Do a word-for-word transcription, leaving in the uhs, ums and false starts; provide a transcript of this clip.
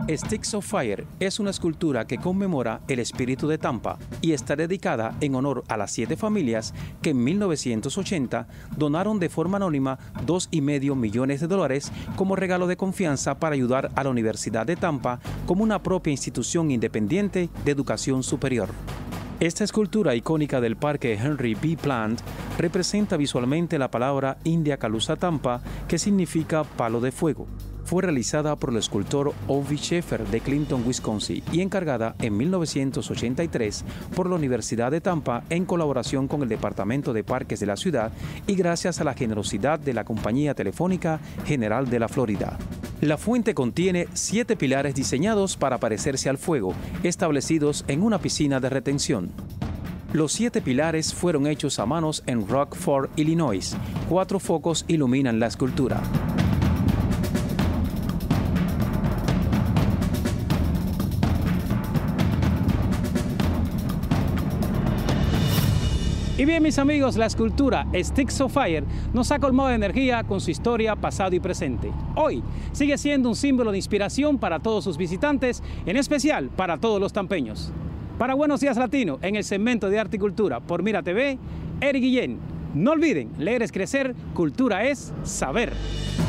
Sticks of Fire es una escultura que conmemora el espíritu de Tampa y está dedicada en honor a las siete familias que en mil novecientos ochenta donaron de forma anónima dos y medio millones de dólares como regalo de confianza para ayudar a la Universidad de Tampa como una propia institución independiente de educación superior. Esta escultura icónica del Parque Henry B. Plant representa visualmente la palabra India Calusa Tampa, que significa palo de fuego. Fue realizada por el escultor Ovi Schaefer de Clinton, Wisconsin, y encargada en mil novecientos ochenta y tres por la Universidad de Tampa en colaboración con el Departamento de Parques de la ciudad y gracias a la generosidad de la Compañía Telefónica General de la Florida. La fuente contiene siete pilares diseñados para parecerse al fuego, establecidos en una piscina de retención. Los siete pilares fueron hechos a manos en Rockford, Illinois. Cuatro focos iluminan la escultura. Y bien, mis amigos, la escultura Sticks of Fire nos ha colmado de energía con su historia, pasado y presente. Hoy sigue siendo un símbolo de inspiración para todos sus visitantes, en especial para todos los tampeños. Para Buenos Días Latino, en el segmento de Arte y Cultura por Mira T V, Eric Guillén. No olviden, leer es crecer, cultura es saber.